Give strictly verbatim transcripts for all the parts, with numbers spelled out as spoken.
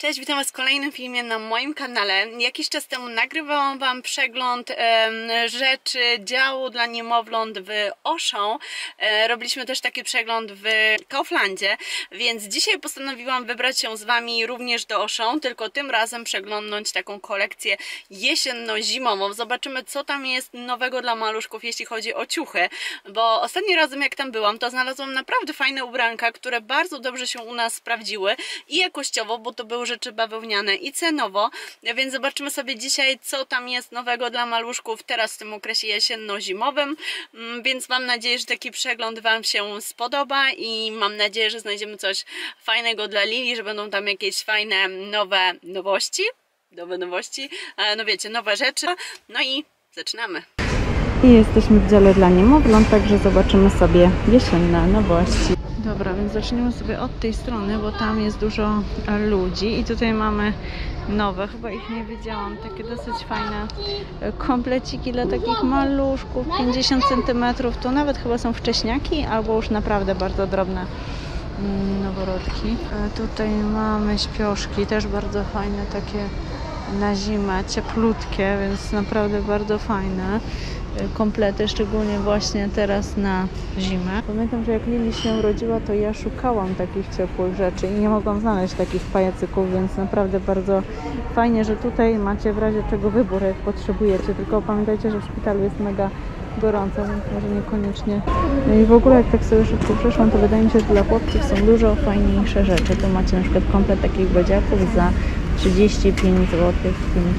Cześć, witam Was w kolejnym filmie na moim kanale. Jakiś czas temu nagrywałam Wam przegląd e, rzeczy, działu dla niemowląt w Auchan. E, robiliśmy też taki przegląd w Kauflandzie, więc dzisiaj postanowiłam wybrać się z Wami również do Auchan, tylko tym razem przeglądnąć taką kolekcję jesienno-zimową. Zobaczymy, co tam jest nowego dla maluszków, jeśli chodzi o ciuchy, bo ostatnim razem jak tam byłam, to znalazłam naprawdę fajne ubranka, które bardzo dobrze się u nas sprawdziły i jakościowo, bo to były rzeczy bawełniane i cenowo, więc zobaczymy sobie dzisiaj, co tam jest nowego dla maluszków teraz w tym okresie jesienno-zimowym, więc mam nadzieję, że taki przegląd Wam się spodoba i mam nadzieję, że znajdziemy coś fajnego dla Lili, że będą tam jakieś fajne nowe nowości, nowe nowości, no wiecie, nowe rzeczy, no i zaczynamy. I jesteśmy w dziale dla niemowląt, także zobaczymy sobie jesienne nowości. Dobra, więc zaczniemy sobie od tej strony, bo tam jest dużo ludzi i tutaj mamy nowe, chyba ich nie widziałam, takie dosyć fajne kompleciki dla takich maluszków, pięćdziesiąt centymetrów, to nawet chyba są wcześniaki albo już naprawdę bardzo drobne noworodki. Tutaj mamy śpioszki, też bardzo fajne, takie na zimę, cieplutkie, więc naprawdę bardzo fajne komplety, szczególnie właśnie teraz na zimę. Pamiętam, że jak Lili się urodziła, to ja szukałam takich ciepłych rzeczy i nie mogłam znaleźć takich pajacyków, więc naprawdę bardzo fajnie, że tutaj macie w razie czego wybór, jak potrzebujecie, tylko pamiętajcie, że w szpitalu jest mega gorąco, więc może niekoniecznie. No i w ogóle jak tak sobie szybko przeszłam, to wydaje mi się, że dla chłopców są dużo fajniejsze rzeczy. Tu macie na przykład komplet takich bodziaków za trzydzieści pięć złotych, pięć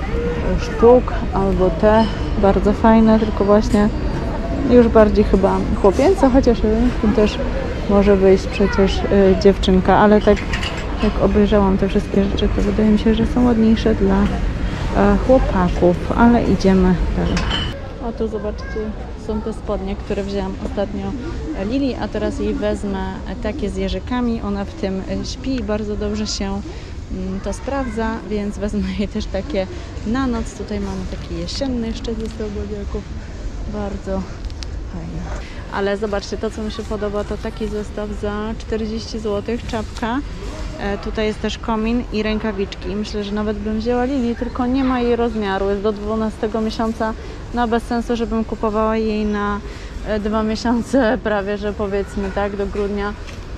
sztuk, albo te bardzo fajne, tylko właśnie już bardziej chyba chłopięce, chociaż w tym też może wyjść przecież y, dziewczynka, ale tak jak obejrzałam te wszystkie rzeczy, to wydaje mi się, że są ładniejsze dla y, chłopaków, ale idziemy dalej. O, tu zobaczcie, są te spodnie, które wzięłam ostatnio Lili, a teraz jej wezmę takie z jeżykami, ona w tym śpi i bardzo dobrze się to sprawdza, więc wezmę jej też takie na noc. Tutaj mamy taki jesienny jeszcze zestaw bodziaków, bardzo fajny. Ale zobaczcie, to co mi się podoba, to taki zestaw za czterdzieści złotych, czapka. E, tutaj jest też komin i rękawiczki. Myślę, że nawet bym wzięła Lili, tylko nie ma jej rozmiaru, jest do dwunastego miesiąca, no bez sensu, żebym kupowała jej na e, dwa miesiące prawie, że powiedzmy tak, do grudnia.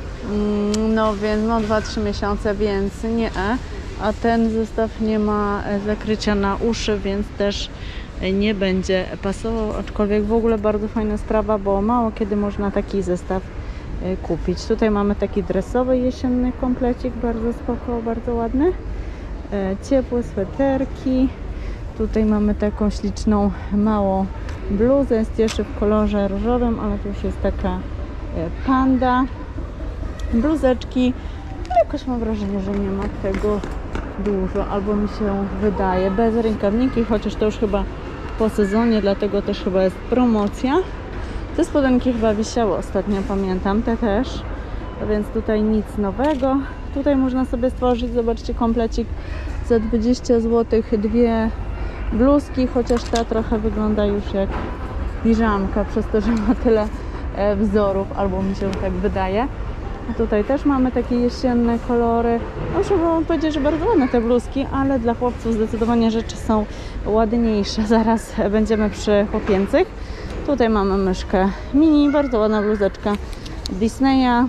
No więc no dwa trzy miesiące, więc nie, a ten zestaw nie ma zakrycia na uszy, więc też nie będzie pasował, aczkolwiek w ogóle bardzo fajna sprawa, bo mało kiedy można taki zestaw kupić. Tutaj mamy taki dresowy jesienny komplecik, bardzo spoko, bardzo ładny, ciepłe sweterki. Tutaj mamy taką śliczną małą bluzę, jest jeszcze w kolorze różowym, ale to już jest taka panda. Bluzeczki, jakoś mam wrażenie, że nie ma tego dużo, albo mi się wydaje, bez rękawniki, chociaż to już chyba po sezonie, dlatego też chyba jest promocja. Te spodenki chyba wisiały ostatnio, pamiętam, te też, więc tutaj nic nowego. Tutaj można sobie stworzyć, zobaczcie, komplecik za dwadzieścia złotych, dwie bluzki, chociaż ta trochę wygląda już jak piżamka, przez to, że ma tyle wzorów, albo mi się tak wydaje. Tutaj też mamy takie jesienne kolory. Muszę wam powiedzieć, że bardzo ładne te bluzki, ale dla chłopców zdecydowanie rzeczy są ładniejsze. Zaraz będziemy przy chłopięcych. Tutaj mamy myszkę mini, bardzo ładna bluzeczka Disneya.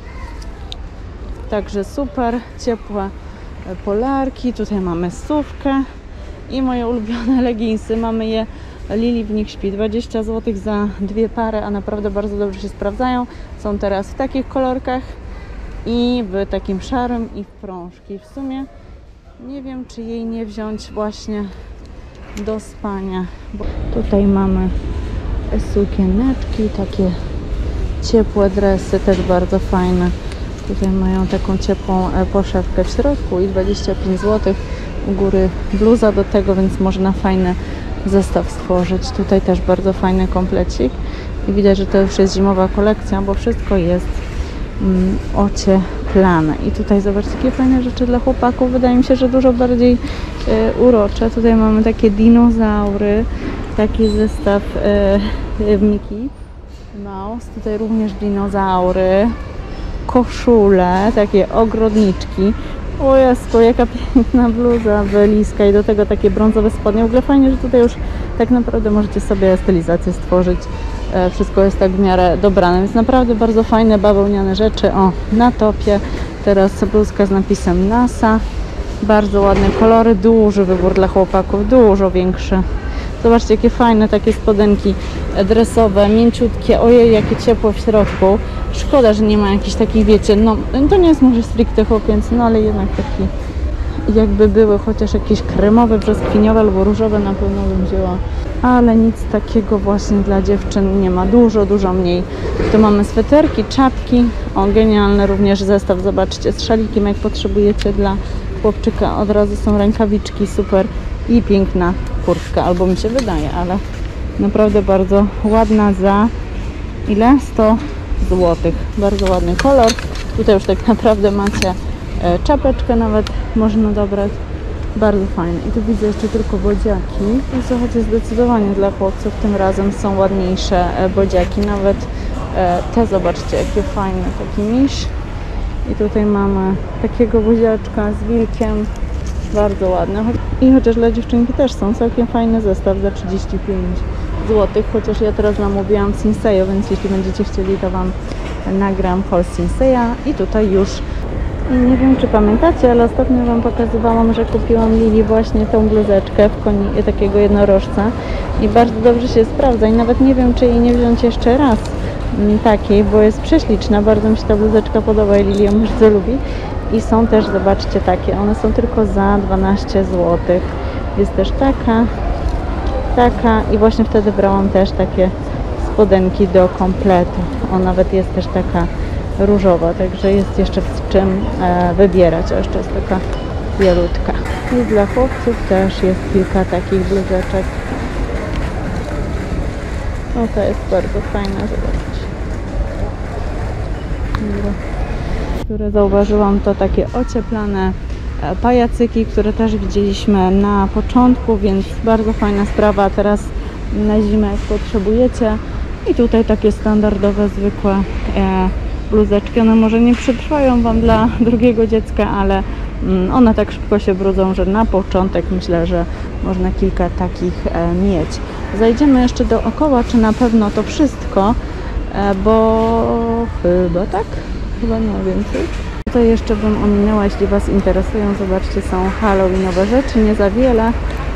Także super, ciepłe polarki. Tutaj mamy sówkę i moje ulubione leginsy. Mamy je, Lili w nich śpi, dwadzieścia złotych za dwie pary, a naprawdę bardzo dobrze się sprawdzają. Są teraz w takich kolorkach i w takim szarym i w prążki. W sumie nie wiem, czy jej nie wziąć właśnie do spania. Bo tutaj mamy sukieneczki, takie ciepłe dresy, też bardzo fajne. Tutaj mają taką ciepłą poszewkę w środku i dwadzieścia pięć złotych. U góry bluza do tego, więc można fajny zestaw stworzyć. Tutaj też bardzo fajny komplecik i widać, że to już jest zimowa kolekcja, bo wszystko jest mm, ocieplane. I tutaj zobaczcie, jakie fajne rzeczy dla chłopaków. Wydaje mi się, że dużo bardziej y, urocze. Tutaj mamy takie dinozaury, taki zestaw y, Mickey Mouse. Tutaj również dinozaury, koszule, takie ogrodniczki. O Jezu, jaka piękna bluza wyliska i do tego takie brązowe spodnie. W ogóle fajnie, że tutaj już tak naprawdę możecie sobie stylizację stworzyć. E, wszystko jest tak w miarę dobrane, więc naprawdę bardzo fajne bawełniane rzeczy. O, na topie teraz bluzka z napisem NASA. Bardzo ładne kolory, duży wybór dla chłopaków, dużo większy. Zobaczcie, jakie fajne takie spodenki dresowe, mięciutkie. Ojej, jakie ciepłe w środku. Szkoda, że nie ma jakichś takich, wiecie, no to nie jest może stricte chłopiec, no ale jednak taki jakby były chociaż jakieś kremowe, brzoskwiniowe albo różowe na pewno bym wzięła. Ale nic takiego właśnie dla dziewczyn nie ma. Dużo, dużo mniej. Tu mamy sweterki, czapki. O, genialny również zestaw, zobaczcie, z szalikiem, jak potrzebujecie dla chłopczyka. Od razu są rękawiczki, super. I piękna kurtka, albo mi się wydaje, ale naprawdę bardzo ładna za ile? sto złotych. Bardzo ładny kolor. Tutaj już tak naprawdę macie e, czapeczkę nawet można dobrać. Bardzo fajne. I tu widzę jeszcze tylko bodziaki. I słuchajcie, zdecydowanie dla chłopców tym razem są ładniejsze e, bodziaki. Nawet e, te, zobaczcie, jakie fajne. Taki miś. I tutaj mamy takiego buziaczka z wilkiem. Bardzo ładne. I chociaż dla dziewczynki też są całkiem fajny zestaw za trzydzieści pięć złotych. Chociaż ja teraz zamówiłam Sinseya, więc jeśli będziecie chcieli, to Wam nagram haul Sinseya. I tutaj już nie wiem, czy pamiętacie, ale ostatnio Wam pokazywałam, że kupiłam Lili właśnie tą bluzeczkę w koni, takiego jednorożca. I bardzo dobrze się sprawdza. I nawet nie wiem, czy jej nie wziąć jeszcze raz takiej, bo jest prześliczna. Bardzo mi się ta bluzeczka podoba i Lili ją bardzo lubi. I są też, zobaczcie, takie. One są tylko za dwanaście złotych. Jest też taka, taka i właśnie wtedy brałam też takie spodenki do kompletu. O, nawet jest też taka różowa, także jest jeszcze z czym e, wybierać. O, jeszcze jest taka bielutka. I dla chłopców też jest kilka takich bluzeczek. O, to jest bardzo fajna, zobaczcie. Które zauważyłam, to takie ocieplane pajacyki, które też widzieliśmy na początku, więc bardzo fajna sprawa teraz na zimę, jak potrzebujecie. I tutaj takie standardowe, zwykłe e, bluzeczki. One może nie przetrwają Wam dla drugiego dziecka, ale mm, one tak szybko się brudzą, że na początek myślę, że można kilka takich e, mieć. Zajdziemy jeszcze dookoła, czy na pewno to wszystko, e, bo chyba tak. Chyba nie więcej. Tutaj jeszcze bym ominęła, jeśli Was interesują. Zobaczcie, są halloweenowe rzeczy, nie za wiele,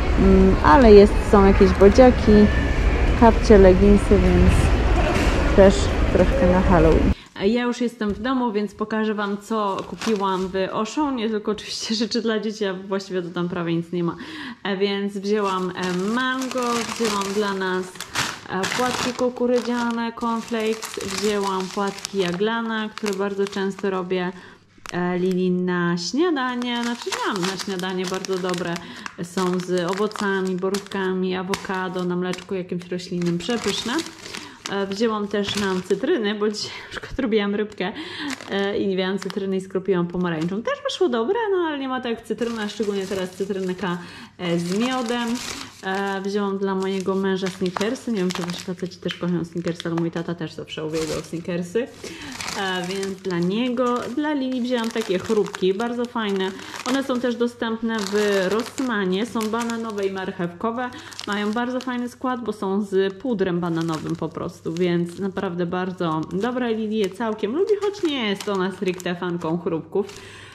ale jest, są jakieś bodziaki, kapcie, leginsy, więc też troszkę na Halloween. Ja już jestem w domu, więc pokażę Wam, co kupiłam w Auchan. Nie tylko oczywiście rzeczy dla dzieci, a właściwie to tam prawie nic nie ma. Więc wzięłam mango, wzięłam dla nas płatki kukurydziane, cornflakes, wzięłam płatki jaglane, które bardzo często robię Lili na śniadanie, znaczy mam na śniadanie bardzo dobre, są z owocami, borówkami, awokado, na mleczku jakimś roślinnym, przepyszne. Wzięłam też nam cytryny, bo dzisiaj na przykład robiłam rybkę i nie miałam cytryny i skropiłam pomarańczą. Też wyszło dobre, no ale nie ma tak jak cytryna, szczególnie teraz cytrynka z miodem. Wzięłam dla mojego męża Snickersy. Nie wiem, czy wasi faceci też kochają Snickersy, ale mój tata też zawsze uwielbiał Snickersy. Więc dla niego, dla Lili wzięłam takie chrupki, bardzo fajne. One są też dostępne w Rossmanie, są bananowe i marchewkowe. Mają bardzo fajny skład, bo są z pudrem bananowym po prostu, więc naprawdę bardzo dobre. Lili je całkiem lubi, choć nie jest ona stricte fanką chrupków.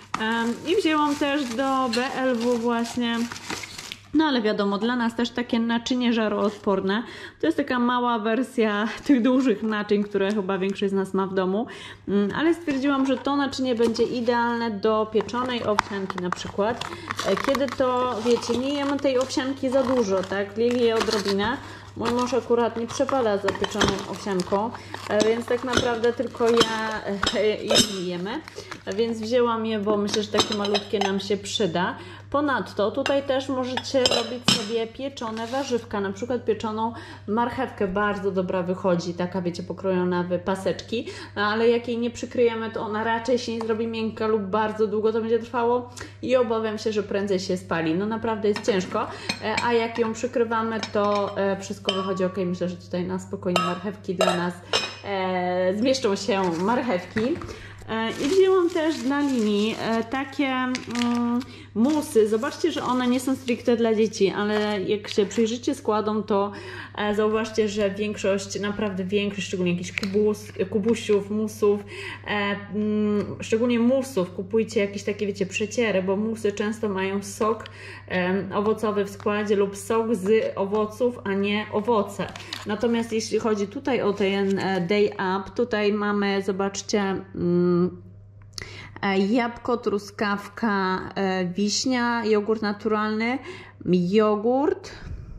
I wzięłam też do B L W właśnie. No ale wiadomo, dla nas też takie naczynie żaroodporne. To jest taka mała wersja tych dużych naczyń, które chyba większość z nas ma w domu. Ale stwierdziłam, że to naczynie będzie idealne do pieczonej owsianki na przykład. Kiedy to, wiecie, nie jemy tej owsianki za dużo, tak? Lili je odrobinę. Mój mąż akurat nie przepada za pieczoną owsianką, więc tak naprawdę tylko ja je jemy. Więc wzięłam je, bo myślę, że takie malutkie nam się przyda. Ponadto tutaj też możecie robić sobie pieczone warzywka, na przykład pieczoną marchewkę, bardzo dobra wychodzi, taka wiecie, pokrojona w paseczki, no, ale jak jej nie przykryjemy, to ona raczej się nie zrobi miękka lub bardzo długo to będzie trwało i obawiam się, że prędzej się spali. No naprawdę jest ciężko, a jak ją przykrywamy, to wszystko wychodzi ok. Myślę, że tutaj na spokojnie marchewki dla nas e, zmieszczą się marchewki. I wzięłam też dla Lili takie mm, musy. Zobaczcie, że one nie są stricte dla dzieci, ale jak się przyjrzycie składom, to zauważcie, że większość, naprawdę większość, szczególnie jakichś kubus, kubusiów, musów, mm, szczególnie musów, kupujcie jakieś takie, wiecie, przeciery, bo musy często mają sok owocowy w składzie lub sok z owoców, a nie owoce. Natomiast jeśli chodzi tutaj o ten Day Up, tutaj mamy, zobaczcie, jabłko, truskawka, wiśnia, jogurt naturalny, jogurt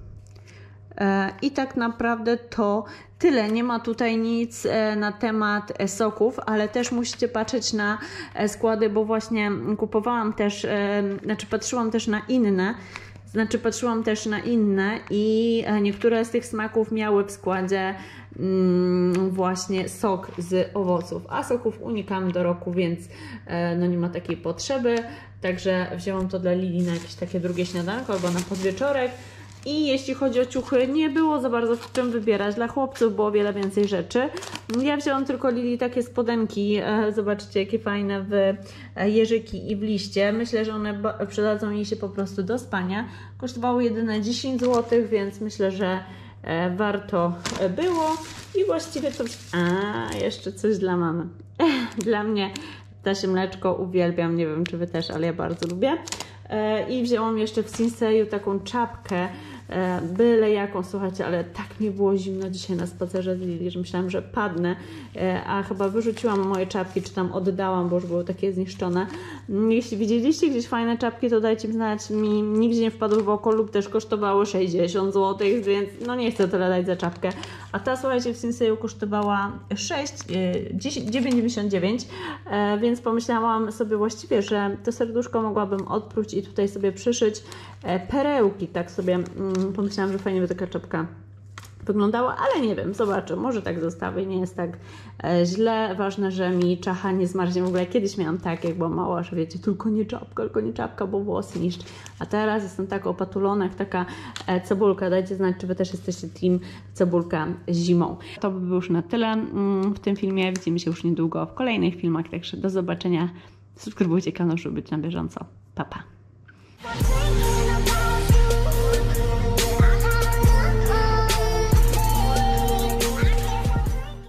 i tak naprawdę to tyle. Nie ma tutaj nic na temat soków, ale też musicie patrzeć na składy, bo właśnie kupowałam też, znaczy patrzyłam też na inne, Znaczy patrzyłam też na inne i niektóre z tych smaków miały w składzie mm, właśnie sok z owoców, a soków unikamy do roku, więc e, no nie ma takiej potrzeby. Także wzięłam to dla Lili na jakieś takie drugie śniadanko albo na podwieczorek. I jeśli chodzi o ciuchy, nie było za bardzo w czym wybierać. Dla chłopców było wiele więcej rzeczy. Ja wzięłam tylko Lili takie spodenki. Zobaczcie, jakie fajne w jeżyki i w liście. Myślę, że one przydadzą jej się po prostu do spania. Kosztowały jedyne dziesięć złotych, więc myślę, że warto było. I właściwie to... A, jeszcze coś dla mamy. Dla mnie ptasie mleczko uwielbiam. Nie wiem, czy Wy też, ale ja bardzo lubię. I wzięłam jeszcze w Sinseju taką czapkę, byle jaką, słuchajcie, ale tak mi było zimno dzisiaj na spacerze z Lili, że myślałam, że padnę, a chyba wyrzuciłam moje czapki, czy tam oddałam, bo już były takie zniszczone. Jeśli widzieliście gdzieś fajne czapki, to dajcie mi znać, mi nigdzie nie wpadły w oko lub też kosztowały sześćdziesiąt złotych, więc no nie chcę tyle dać za czapkę. A ta, słuchajcie, w Sinseju kosztowała sześć dziewięćdziesiąt dziewięć, więc pomyślałam sobie właściwie, że to serduszko mogłabym odpróć i tutaj sobie przyszyć perełki, tak sobie mm, pomyślałam, że fajnie by taka czapka wyglądała, ale nie wiem, zobaczę, może tak zostawię, nie jest tak e, źle. Ważne, że mi czacha nie zmarznie. W ogóle kiedyś miałam tak, jak byłam mała, że wiecie, tylko nie czapka, tylko nie czapka, bo włos niszcz. A teraz jestem tak opatulona, jak taka e, cebulka. Dajcie znać, czy Wy też jesteście team cebulka zimą. To by było już na tyle mm, w tym filmie. Widzimy się już niedługo w kolejnych filmach, także do zobaczenia. Subskrybujcie kanał, żeby być na bieżąco. Pa, pa.